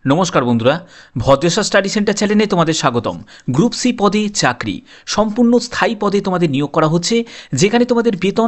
নমস্কার বন্ধুরা, Bhadreswar study centre চ্যানেলে তোমাদের স্বাগতম। গ্রুপ সি পদে চাকরি, সম্পূর্ণ স্থায়ী পদে তোমাদের নিয়োগ করা হচ্ছে, যেখানে তোমাদের বেতন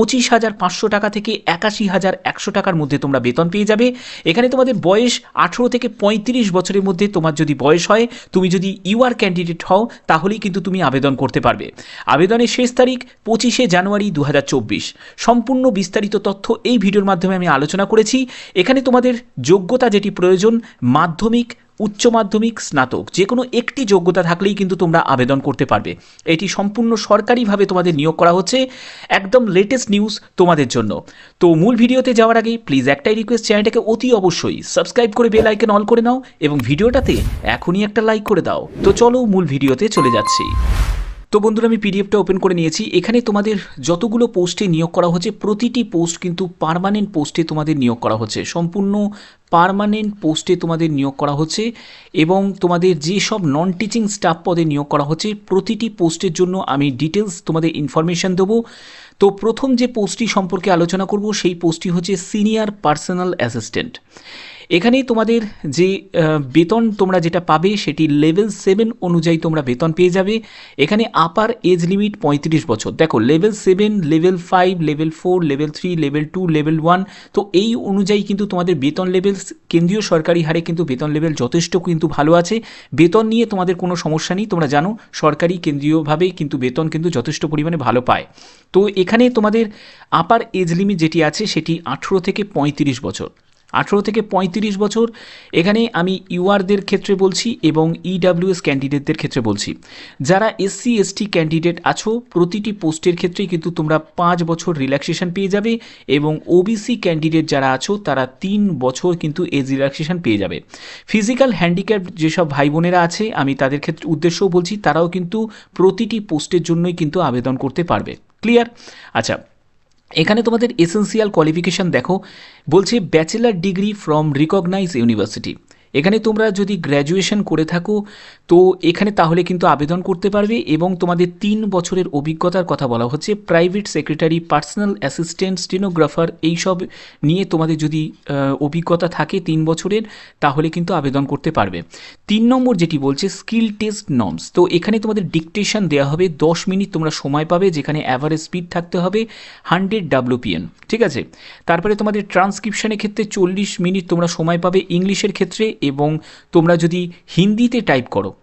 25,500 টাকা থেকে 81,100 টাকার মধ্যে তোমরা বেতন পেয়ে যাবে। এখানে তোমাদের বয়স 18 থেকে 35 বছরের মধ্যে তোমার যদি বয়স হয়, তুমি যদি ইউআর ক্যান্ডিডেট হও, তাহলেই কিন্তু তুমি আবেদন করতে পারবে। আবেদনের শেষ তারিখ 25শে জানুয়ারি 2024। সম্পূর্ণ বিস্তারিত তথ্য এই ভিডিওর মাধ্যমে আমি আলোচনা করেছি। এখানে তোমাদের যোগ্যতা যেটি প্রয়োজন, মাধ্যমিক, উচ্চ মাধ্যমিক, স্নাতক, যে কোনো একটি যোগ্যতা থাকলেই কিন্তু তোমরা আবেদন করতে পারবে। এটি সম্পূর্ণ সরকারিভাবে তোমাদের নিয়োগ করা হচ্ছে, একদম লেটেস্ট নিউজ তোমাদের জন্য। তো মূল ভিডিওতে যাওয়ার আগে প্লিজ একটাই রিকোয়েস্ট, চ্যানেলটাকে অতি অবশ্যই সাবস্ক্রাইব করে বেল আইকন অল করে নাও এবং ভিডিওটাতে এখনই একটা লাইক করে দাও। তো চলো মূল ভিডিওতে চলে যাচ্ছি। তো বন্ধুরা, আমি পিডিএফটা ওপেন করে নিয়েছি। এখানে তোমাদের যতগুলো পোস্টে নিয়োগ করা হচ্ছে, প্রতিটি পোস্ট কিন্তু পার্মানেন্ট পোস্টে তোমাদের নিয়োগ করা হচ্ছে, সম্পূর্ণ পার্মানেন্ট পোস্টে তোমাদের নিয়োগ করা হচ্ছে। এবং তোমাদের যে সব নন টিচিং স্টাফ পদে নিয়োগ করা হচ্ছে, প্রতিটি পোস্টের জন্য আমি ডিটেলস তোমাদের ইনফরমেশান দেবো। তো প্রথম যে পোস্টটি সম্পর্কে আলোচনা করব, সেই পোস্টটি হচ্ছে সিনিয়র পার্সোনাল অ্যাসিস্ট্যান্ট। এখানে তোমাদের যে বেতন তোমরা যেটা পাবে, সেটি লেভেল 7 অনুযায়ী তোমরা বেতন পেয়ে যাবে। এখানে আপার এজ লিমিট 35 বছর। দেখো, level 7, level 5, level 4, level 3, level 2, level 1, তো এই অনুযায়ী কিন্তু তোমাদের বেতন লেভেল কেন্দ্রীয় সরকারি হারে কিন্তু বেতন লেভেল যথেষ্ট কিন্তু ভালো আছে। বেতন নিয়ে তোমাদের কোনো সমস্যা নেই। তোমরা জানো সরকারি কেন্দ্রীয়ভাবে কিন্তু বেতন কিন্তু যথেষ্ট পরিমাণে ভালো পায়। তো এখানে তোমাদের আপার এজ লিমিট যেটি আছে, সেটি 18 থেকে 35 বছর। 18 থেকে 35 বছর এখানে আমি ইউআরদের ক্ষেত্রে বলছি এবং ইডাব্লিউএস ক্যান্ডিডেটদের ক্ষেত্রে বলছি। যারা এসসি এসটি ক্যান্ডিডেট আছো, প্রতিটি পোস্টের ক্ষেত্রেই কিন্তু তোমরা 5 বছর রিল্যাক্সেশন পেয়ে যাবে এবং ওবিসি ক্যান্ডিডেট যারা আছো, তারা 3 বছর কিন্তু এজ রিল্যাক্সেশন পেয়ে যাবে। ফিজিক্যাল হ্যান্ডিক্যাপ যেসব ভাই বোনেরা আছে, আমি তাদের ক্ষেত্রে উদ্দেশ্যও বলছি, তারাও কিন্তু প্রতিটি পোস্টের জন্যই কিন্তু আবেদন করতে পারবে। ক্লিয়ার? আচ্ছা, এখানে তোমাদের এসেন্সিয়াল কোয়ালিফিকেশান দেখো, বলছে bachelor degree from recognise university. এখানে তোমরা যদি গ্র্যাজুয়েশন করে থাকো, তো এখানে তাহলে কিন্তু আবেদন করতে পারবে। এবং তোমাদের 3 বছরের অভিজ্ঞতার কথা বলা হচ্ছে। Private secretary, personal assistant, stenographer, এইসব নিয়ে তোমাদের যদি অভিজ্ঞতা থাকে 3 বছরের, তাহলে কিন্তু আবেদন করতে পারবে। 3 নম্বর যেটি বলছে স্কিল টেস্ট নর্মস। তো এখানে তোমাদের ডিকটেশন দেওয়া হবে, 10 মিনিট তোমরা সময় পাবে, যেখানে অ্যাভারেজ স্পিড থাকতে হবে 100 WPN। ঠিক আছে? তারপরে তোমাদের ট্রান্সক্রিপশনের ক্ষেত্রে 40 মিনিট তোমরা সময় পাবে ইংলিশের ক্ষেত্রে। এবং তোমরা যদি হিন্দিতে টাইপ করো,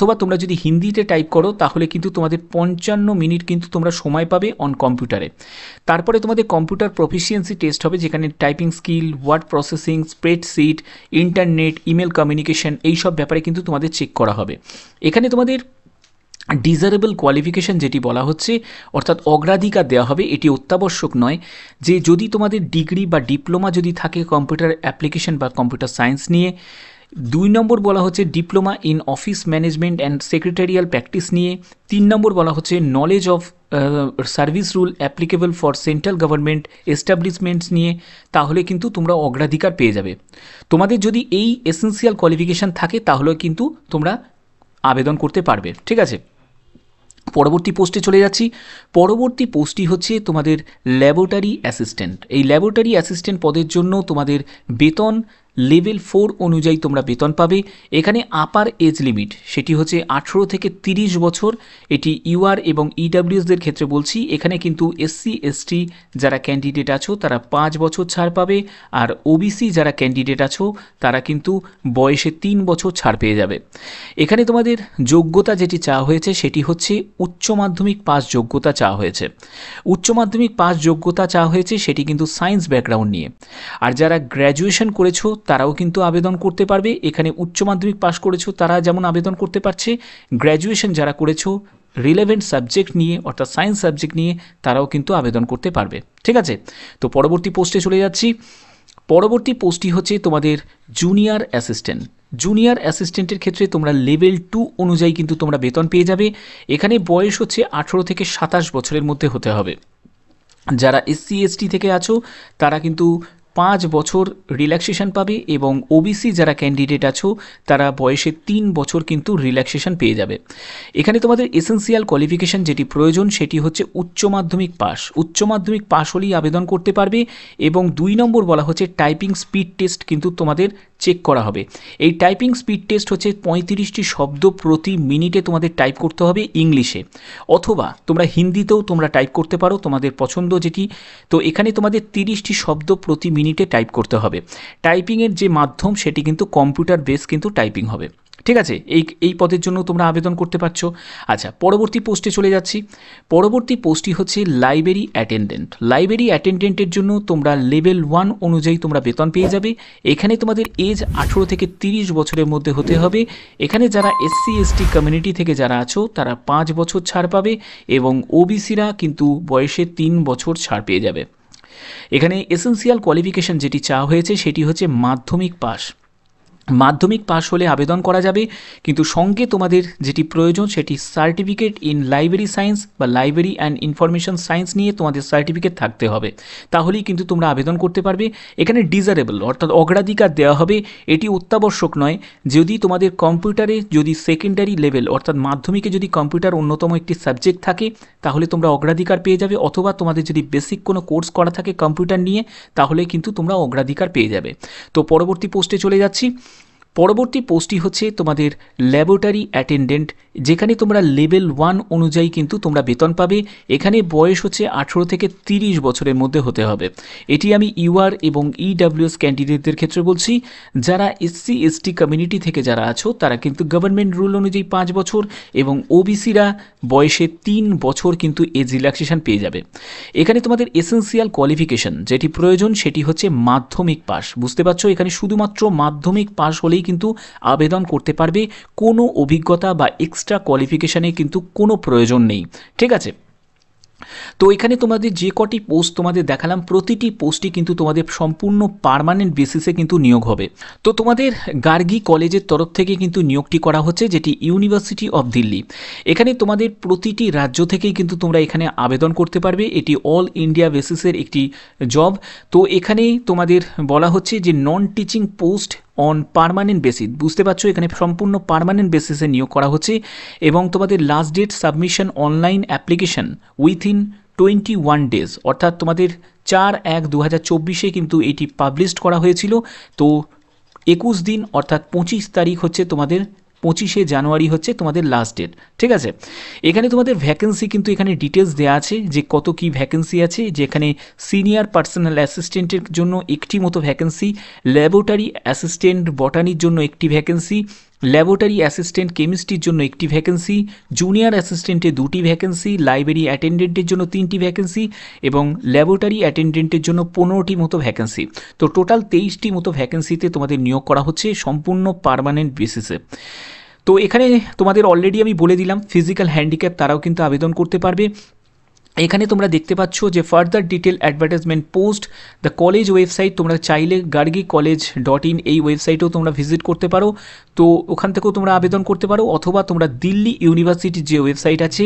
তাহলে কিন্তু তোমাদের 55 মিনিট কিন্তু তোমরা সময় পাবে অন কম্পিউটারে। তারপরে তোমাদের কম্পিউটার প্রফিসিয়েন্সি টেস্ট হবে, যেখানে typing skill, word processing, spreadsheet, internet, email communication, এইসব ব্যাপারে কিন্তু তোমাদের চেক করা হবে। এখানে তোমাদের ডিজারেবল কোয়ালিফিকেশান যেটি বলা হচ্ছে, অর্থাৎ অগ্রাধিকার দেওয়া হবে, এটি অত্যাবশ্যক নয় যে যদি তোমাদের ডিগ্রি বা ডিপ্লোমা যদি থাকে কম্পিউটার অ্যাপ্লিকেশন বা কম্পিউটার সায়েন্স নিয়ে। 2 নম্বর বলা হচ্ছে diploma in office management and secretarial practice নিয়ে। 3 নম্বর বলা হচ্ছে knowledge of service rule applicable for central government establishments নিয়ে। তাহলে কিন্তু তোমরা অগ্রাধিকার পেয়ে যাবে। তোমাদের যদি এই এসেন্সিয়াল কোয়ালিফিকেশান থাকে, তাহলে কিন্তু তোমরা আবেদন করতে পারবে। ঠিক আছে? পরবর্তী পোস্টে চলে যাচ্ছি। পরবর্তী পোস্টটি হচ্ছে তোমাদের ল্যাবরেটরি অ্যাসিস্ট্যান্ট। এই ল্যাবরেটরি অ্যাসিস্ট্যান্ট পদের জন্য তোমাদের বেতন লেভেল 4 অনুযায়ী তোমরা বেতন পাবে। এখানে আপার এজ লিমিট সেটি হচ্ছে 18 থেকে 30 বছর। এটি ইউআর এবং ইডাব্লিউএসদের ক্ষেত্রে বলছি। এখানে কিন্তু এসসি এসটি যারা ক্যান্ডিডেট আছো, তারা 5 বছর ছাড় পাবে। আর ওবিসি যারা ক্যান্ডিডেট আছো, তারা কিন্তু বয়সে 3 বছর ছাড় পেয়ে যাবে। এখানে তোমাদের যোগ্যতা যেটি চাওয়া হয়েছে, সেটি হচ্ছে উচ্চ মাধ্যমিক পাস যোগ্যতা চাওয়া হয়েছে। উচ্চ মাধ্যমিক পাস যোগ্যতা চাওয়া হয়েছে, সেটি কিন্তু সায়েন্স ব্যাকগ্রাউন্ড নিয়ে। আর যারা গ্র্যাজুয়েশন করেছো, তারাও কিন্তু আবেদন করতে পারবে। এখানে উচ্চ মাধ্যমিক পাস করেছো, তারা যেমন আবেদন করতে পারছে, গ্র্যাজুয়েশন যারা করেছো রিলেভেন্ট সাবজেক্ট নিয়ে, অর্থাৎ সায়েন্স সাবজেক্ট নিয়ে, তারাও কিন্তু আবেদন করতে পারবে। ঠিক আছে? তো পরবর্তী পোস্টে চলে যাচ্ছি। পরবর্তী পোস্টটি হচ্ছে তোমাদের জুনিয়র অ্যাসিস্ট্যান্ট। জুনিয়র অ্যাসিস্ট্যান্টের ক্ষেত্রে তোমরা লেভেল 2 অনুযায়ী কিন্তু তোমরা বেতন পেয়ে যাবে। এখানে বয়স হচ্ছে 18 থেকে 27 বছরের মধ্যে হতে হবে। যারা এসসি এসটি থেকে আছো, তারা কিন্তু 5 বছর রিল্যাক্সেশন পাবে এবং ওবিসি যারা ক্যান্ডিডেট আছো তারা বয়সে 3 বছর কিন্তু রিল্যাক্সেশন পেয়ে যাবে। এখানে তোমাদের এসেন্সিয়াল কোয়ালিফিকেশন যেটি প্রয়োজন সেটি হচ্ছে উচ্চ মাধ্যমিক পাস। উচ্চ মাধ্যমিক পাস হলেই আবেদন করতে পারবে এবং 2 নম্বর বলা হচ্ছে টাইপিং স্পিড টেস্ট কিন্তু তোমাদের চেক করা হবে। এই টাইপিং স্পিড টেস্ট হচ্ছে 35টি শব্দ প্রতি মিনিটে তোমাদের টাইপ করতে হবে ইংলিশে, অথবা তোমরা হিন্দিতেও তোমরা টাইপ করতে পারো, তোমাদের পছন্দ যেটি। তো এখানে তোমাদের 30টি শব্দ প্রতি মিনিটে টাইপ করতে হবে। টাইপিংয়ের যে মাধ্যম সেটি কিন্তু কম্পিউটার বেস কিন্তু টাইপিং হবে। ঠিক আছে, এই পদের জন্য তোমরা আবেদন করতে পারছো। আচ্ছা, পরবর্তী পোস্টে চলে যাচ্ছি। পরবর্তী পোস্টটি হচ্ছে লাইব্রেরি অ্যাটেন্ডেন্ট। লাইব্রেরি অ্যাটেন্ডেন্টের জন্য তোমরা লেভেল 1 অনুযায়ী তোমরা বেতন পেয়ে যাবে। এখানে তোমাদের এজ 18 থেকে 30 বছরের মধ্যে হতে হবে। এখানে যারা SC ST কমিউনিটি থেকে যারা আছো তারা 5 বছর ছাড় পাবে এবং ওবিসিরা কিন্তু বয়সে 3 বছর ছাড় পেয়ে যাবে। এখানে এসেন্সিয়াল কোয়ালিফিকেশন যেটি চাওয়া হয়েছে সেটি হচ্ছে মাধ্যমিক পাস। মাধ্যমিক পাস হলে আবেদন করা যাবে, কিন্তু সঙ্গে তোমাদের যেটি প্রয়োজন সেটি সার্টিফিকেট ইন লাইব্রেরি সায়েন্স বা লাইব্রেরি অ্যান্ড ইনফরমেশন সায়েন্স নিয়ে তোমাদের সার্টিফিকেট থাকতে হবে, তাহলেই কিন্তু তোমরা আবেদন করতে পারবে। এখানে ডিজারেবল অর্থাৎ অগ্রাধিকার দেওয়া হবে, এটি অত্যাবশ্যক নয়। যদি তোমাদের কম্পিউটারে যদি সেকেন্ডারি লেভেল অর্থাৎ মাধ্যমিকে যদি কম্পিউটার অন্যতম একটি সাবজেক্ট থাকে তাহলে তোমরা অগ্রাধিকার পেয়ে যাবে, অথবা তোমাদের যদি বেসিক কোনো কোর্স করা থাকে কম্পিউটার নিয়ে তাহলে কিন্তু তোমরা অগ্রাধিকার পেয়ে যাবে। তো পরবর্তী পোস্টে চলে যাচ্ছি। পরবর্তী পোস্টটি হচ্ছে তোমাদের ল্যাবরেটরি অ্যাটেন্ডেন্ট, যেখানে তোমরা লেভেল 1 অনুযায়ী কিন্তু তোমরা বেতন পাবে। এখানে বয়স হচ্ছে 18 থেকে 30 বছরের মধ্যে হতে হবে। এটি আমি UR এবং EWS ক্যান্ডিডেটদের ক্ষেত্রে বলছি। যারা SC ST কমিউনিটি থেকে যারা আছো তারা কিন্তু গভর্নমেন্ট রুল অনুযায়ী 5 বছর এবং ওবিসিরা বয়সে 3 বছর কিন্তু এজ রিল্যাক্সেশন পেয়ে যাবে। এখানে তোমাদের এসেন্সিয়াল কোয়ালিফিকেশন যেটি প্রয়োজন সেটি হচ্ছে মাধ্যমিক পাস। বুঝতে পারছো, এখানে শুধুমাত্র মাধ্যমিক পাস হলেই কিন্তু আবেদন করতে পারবে, কোনো অভিজ্ঞতা বা এক্সট্রা কোয়ালিফিকেশানে কিন্তু কোনো প্রয়োজন নেই। ঠিক আছে, তো এখানে তোমাদের যে কটি পোস্ট তোমাদের দেখালাম প্রতিটি পোস্টই কিন্তু তোমাদের সম্পূর্ণ পার্মানেন্ট বেসিসে কিন্তু নিয়োগ হবে। তো তোমাদের গার্গী কলেজের তরফ থেকে কিন্তু নিয়োগটি করা হচ্ছে, যেটি ইউনিভার্সিটি অফ দিল্লি। এখানে তোমাদের প্রতিটি রাজ্য থেকেই কিন্তু তোমরা এখানে আবেদন করতে পারবে। এটি অল ইন্ডিয়া বেসিসের একটি জব। তো এখানেই তোমাদের বলা হচ্ছে যে non teaching post on permanent basis. বুঝতে পারছো, এখানে সম্পূর্ণ পার্মানেন্ট বেসিসে নিয়োগ করা হচ্ছে এবং তোমাদের last date submission online application within 21 days, অর্থাৎ তোমাদের 4/1/2024 কিন্তু এটি পাবলিশড করা হয়েছিল। তো 21 দিন অর্থাৎ 25 তারিখ হচ্ছে তোমাদের 25শে জানুয়ারি হচ্ছে তোমাদের লাস্ট ডেট। ঠিক আছে, এখানে তোমাদের ভ্যাকেন্সি কিন্তু এখানে ডিটেলস দেওয়া আছে যে কত কি ভ্যাকেন্সি আছে। যেখানে সিনিয়র পার্সোনাল অ্যাসিস্ট্যান্টের জন্য একটি মতো ভ্যাকেন্সি, ল্যাবরেটরি অ্যাসিস্ট্যান্ট বটানির জন্য একটি ভ্যাকেন্সি, ল্যাবরেটরি অ্যাসিস্ট্যান্ট কেমিস্ট্রির জন্য একটি ভ্যাকেন্সি, জুনিয়র অ্যাসিস্ট্যান্টে 2টি ভ্যাকেন্সি, লাইব্রেরি অ্যাটেন্ডেন্টের জন্য 3টি ভ্যাকেন্সি এবং ল্যাবরেটরি অ্যাটেন্ডেন্টের জন্য 15টি মতো ভ্যাকেন্সি। তো টোটাল 23টি মতো ভ্যাকেন্সিতে তোমাদের নিয়োগ করা হচ্ছে সম্পূর্ণ পার্মানেন্ট বেসিসে। তো এখানে তোমাদের অলরেডি আমি বলে দিলাম ফিজিক্যাল হ্যান্ডিক্যাপ তারাও কিন্তু আবেদন করতে পারবে। এখানে তোমরা দেখতে পাচ্ছ যে further detail advertisement post the college website. তোমরা চাইলে gargicollege.in এই ওয়েবসাইটেও তোমরা ভিজিট করতে পারো, তো ওখান থেকেও তোমরা আবেদন করতে পারো, অথবা তোমরা দিল্লি ইউনিভার্সিটির যে ওয়েবসাইট আছে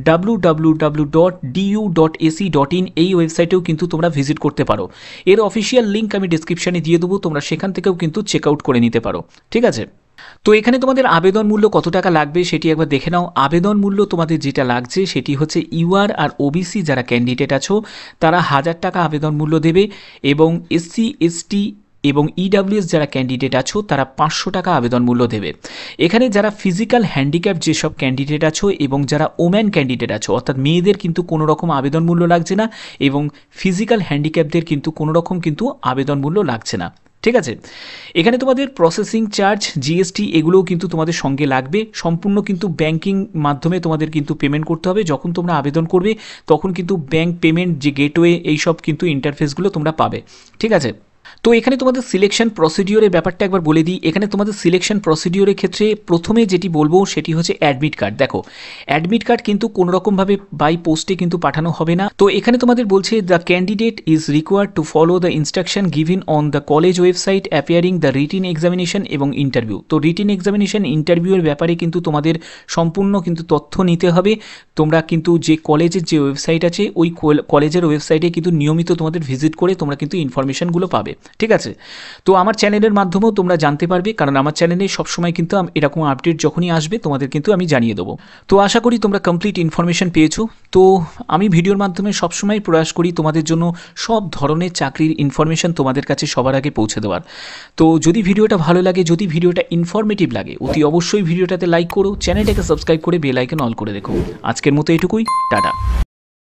www.du.ac.in এই ওয়েবসাইটেও কিন্তু তোমরা ভিজিট করতে পারো। এর অফিসিয়াল লিঙ্ক আমি ডিসক্রিপশানে দিয়ে দেবো, তোমরা সেখান থেকেও কিন্তু চেক আউট করে নিতে পারো। ঠিক আছে, তো এখানে তোমাদের আবেদন মূল্য কত টাকা লাগবে সেটি একবার দেখে নাও। আবেদন মূল্য তোমাদের যেটা লাগছে সেটি হচ্ছে UR আর OBC যারা ক্যান্ডিডেট আছো তারা 1000 টাকা আবেদন মূল্য দেবে এবং SC ST এবং EWS যারা ক্যান্ডিডেট আছো তারা 500 টাকা আবেদন মূল্য দেবে। এখানে যারা ফিজিক্যাল হ্যান্ডিক্যাপ যেসব ক্যান্ডিডেট আছো এবং যারা ওম্যান ক্যান্ডিডেট আছো অর্থাৎ মেয়েদের কিন্তু কোনো রকম আবেদন মূল্য লাগছে না এবং ফিজিক্যাল হ্যান্ডিক্যাপদের কিন্তু কোনো রকম কিন্তু আবেদন মূল্য লাগছে না। ঠিক আছে, এখানে তোমাদের প্রসেসিং চার্জ GST এগুলোও কিন্তু তোমাদের সঙ্গে লাগবে। সম্পূর্ণ কিন্তু ব্যাংকিং মাধ্যমে তোমাদের কিন্তু পেমেন্ট করতে হবে। যখন তোমরা আবেদন করবে তখন কিন্তু ব্যাংক পেমেন্ট যে গেটওয়ে এইসব কিন্তু ইন্টারফেসগুলো তোমরা পাবে। ঠিক আছে, তো এখানে তোমাদের সিলেকশন প্রসিডিওরের ব্যাপারটা একবার বলে দিই। এখানে তোমাদের সিলেকশন প্রসিডিওরের ক্ষেত্রে প্রথমে যেটি বলবো সেটি হচ্ছে অ্যাডমিট কার্ড। দেখো অ্যাডমিট কার্ড কিন্তু কোনোরকমভাবে বাই পোস্টে কিন্তু পাঠানো হবে না। তো এখানে তোমাদের বলছে the candidate is required to follow the instruction given on the college website appearing the written examination এবং ইন্টারভিউ। তো রিটিন এক্সামিনেশন ইন্টারভিউয়ের ব্যাপারে কিন্তু তোমাদের সম্পূর্ণ কিন্তু তথ্য নিতে হবে। তোমরা কিন্তু যে কলেজের যে ওয়েবসাইট আছে ওই কলেজের ওয়েবসাইটে কিন্তু নিয়মিত তোমাদের ভিজিট করে তোমরা কিন্তু ইনফরমেশনগুলো পাবে, ঠিক আছে। তো আমার চ্যানেলের মাধ্যমেও তোমরা জানতে পারবে, কারণ আমার চ্যানেলে সবসময় কিন্তু এরকম আপডেট যখনই আসবে তোমাদের কিন্তু আমি জানিয়ে দেবো। তো আশা করি তোমরা কমপ্লিট ইনফরমেশন পেয়েছো। তো আমি ভিডিওর মাধ্যমে সবসময় প্রয়াস করি তোমাদের জন্য সব ধরনের চাকরির ইনফরমেশন তোমাদের কাছে সবার আগে পৌঁছে দেওয়ার। তো যদি ভিডিওটা ভালো লাগে, যদি ভিডিওটা ইনফরমেটিভ লাগে, অতি অবশ্যই ভিডিওটাতে লাইক করো, চ্যানেলটাকে সাবস্ক্রাইব করে বেল আইকন অল করে রেখো। আজকের মতো এটুকুই, টাটা।